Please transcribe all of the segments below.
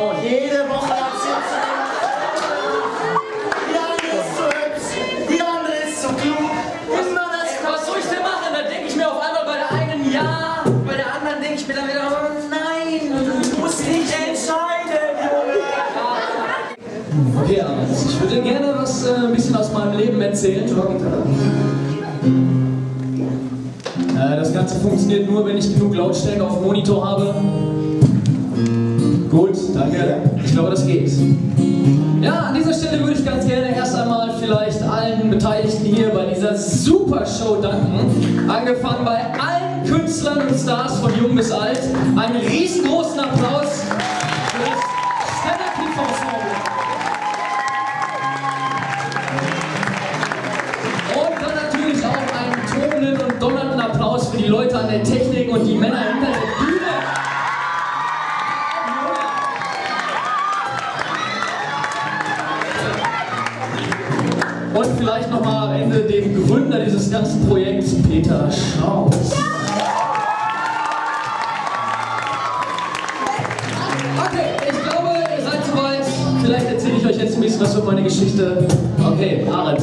Frauen. Jede Woche erzählt sie mir. Die eine ist so hübsch, die andere ist so klug. Immer das. Was soll ich denn machen? Da denke ich mir auf einmal bei der einen ja, bei der anderen denke ich mir dann wieder oh nein. Du musst dich entscheiden, Junge. Okay, Arndt, ich würde dir gerne was ein bisschen aus meinem Leben erzählen. Das Ganze funktioniert nur, wenn ich genug Lautstärke auf dem Monitor habe. Gut, danke. Ich glaube, das geht. Ja, an dieser Stelle würde ich ganz gerne erst einmal vielleicht allen Beteiligten hier bei dieser super Show danken. Angefangen bei allen Künstlern und Stars von jung bis alt. Einen riesengroßen Applaus für das Stand-Up-TV-Ensemble. Und dann natürlich auch einen tobenden und donnernden Applaus für die Leute an der Technik und die Männer hinter der Bühne. Und vielleicht nochmal am Ende dem Gründer dieses ganzen Projekts, Peter Schaus. Okay, ich glaube, ihr seid soweit. Vielleicht erzähle ich euch jetzt ein bisschen was über meine Geschichte. Okay, Arndt.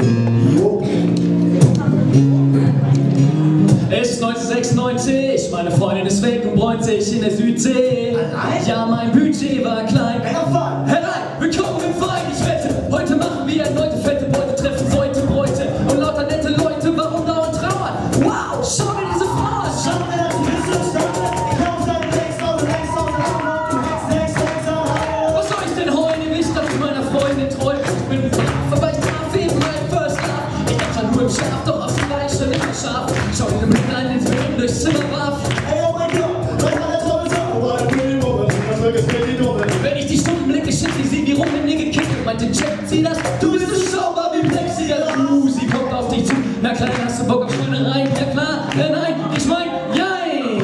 Es ist 1996, meine Freundin ist weg und bräunt sich in der Südsee. Allein? Ja, mein Budget war klein. Herein! Willkommen im Verein, ich wette. Heute machen wir erneute fette Beute, treffen Beute, Bräute und lauter nette Leute. Warum dauernd trauern? Wow, schau dir diese Frau an. Schau mir das Business an. Ich kauf seinen Text aus und Text aus und Text aus. Was soll ich denn heulen? Ihr wisst, dass ich meiner Freundin treu bin. Ich bin aber ich traf eben mein First Love. Ich dachte nur im Schlaf, doch auf die Leiche nicht mehr scharf. Schau dir den Blick an, ins Leben durchs Zimmer warf. Ey, oh mein Gott, was hat der Trommel so? Oh, eine Bühnenwumme, das wird jetzt mit die Dumme. Wenn ich die Stunden blicke, shit, ich seh, wie rum in mir gekickt und meinte, checkt sie das? Du bist so schaubar wie Plexi, ja, sie kommt auf dich zu. Na klar, hast du Bock auf Schweinereien? Ja klar, nein, ich mein, jein.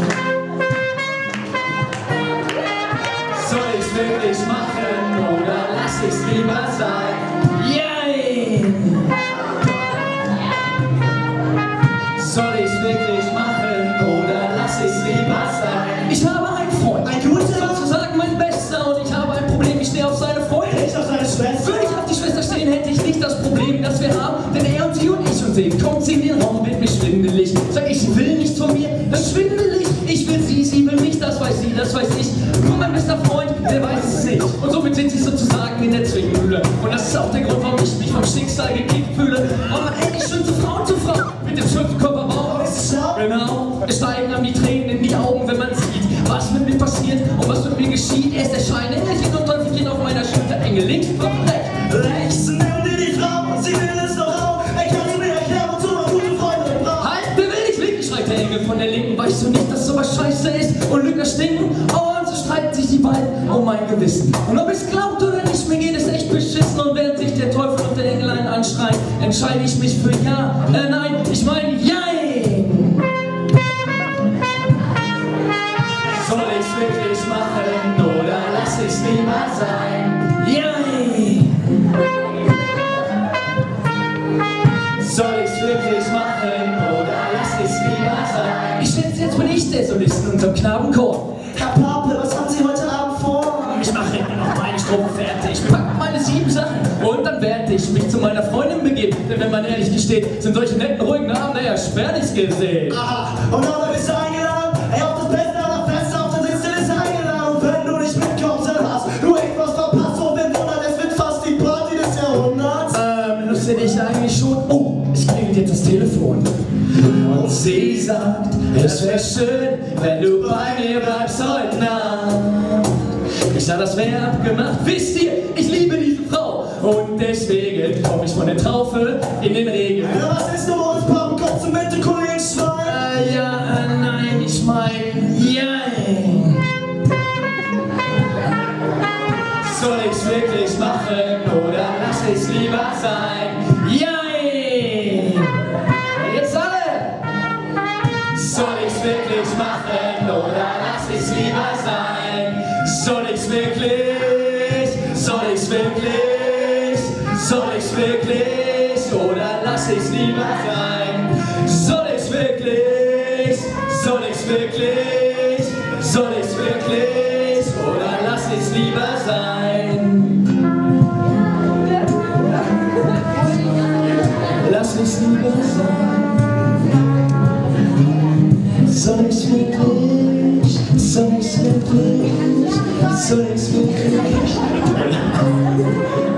Soll ich's wirklich machen oder lass ich's lieber sein? Jein. Soll ich's wirklich machen oder lass ich's lieber sein? Ich habe einen Freund, Ein guter? sozusagen mein Bester, und ich habe ein Problem, ich stehe auf seine Freundin. Ich auf seine Schwester. Würde ich auf die Schwester stehen, hätte ich nicht das Problem, das wir haben, denn er und sie und sie, kommt sie in den Raum, wird mir schwindelig. Sag ich, sie will nichts von mir, dann schwindelig. Ich will sie will mich, das weiß sie, das weiß ich. Nur mein bester Freund, der weiß es nicht. Und somit sind sie sozusagen in der Zwickmühle. Und das ist auch der Grund, warum ich mich vom Schicksal gekickt fühle. Und man endlich schönste Frau zu Frau, mit dem schönsten Körperbau. Genau, es steigen einem die Tränen in die Augen, wenn man sieht, was mit mir passiert und was mit mir geschieht. Erst erscheinen Engelchen und Teufelchen auf meiner Schulter. Engel links, rechts. Nimm dir die Frau, sie will es doch auch. Ich kann sie mir erklären, wozu man gute Freunde braucht. Halt, wer will nicht linken, schreit der Engel von der Linken. Weißt du nicht, dass sowas scheiße ist und Lügner stinken? Und so streiten sich die beiden um mein Gewissen. Und ob es glaubt oder nicht, mir geht es echt beschissen. Und während sich der Teufel und der Engel einen anschreien, entscheide ich mich für ja, nein, ich meine jein. Soll ich's wirklich machen oder lass ich's lieber sein? Jein. Soll ich's wirklich machen oder lass ich's lieber sein? Ich schätze, jetzt bin ich der Solist in unserem Knabenchor. Herr Pape, was haben Sie heute Abend vor? Ich mache immer noch meine Strophe fertig, pack meine 7 Sachen und dann werde ich mich zu meiner Freundin begeben. Denn wenn man ehrlich gesteht, sind solche netten, ruhigen Namen, naja, spärlich gesehen. Aha, und dann bist du eingeladen. Ey, auf das Beste aller Feste, auf der Sitze ist eingeladen. Und wenn du nicht mitkommst, dann hast du echt was verpasst. Und wenn wundert, es wird fast die Party des Jahrhunderts. Lustig ich eigentlich schon. Oh, es klingelt jetzt das Telefon. Und sie sagt, es wäre schön, wenn du bei mir bleibst heute Nacht. Ich sag, das wäre abgemacht. Wisst ihr, ich liebe diese Frau. Und deswegen komm ich von der Traufe in den Regen. Ja, was ist nur uns Papen? Kommst du mit, du Kollegen Schwein? Ja, nein, ich mein, jein. Soll ich's wirklich machen oder lass ich's lieber sein? Jein! Jetzt alle! Soll ich's wirklich machen oder lass ich's lieber sein? Soll ich's wirklich? Soll ich's wirklich? Soll ich's wirklich oder lass ich's lieber sein? Soll ich's wirklich? Soll ich's wirklich? Soll ich's wirklich oder lass ich's Soll ich's wirklich? Soll ich's wirklich? Soll ich's wirklich?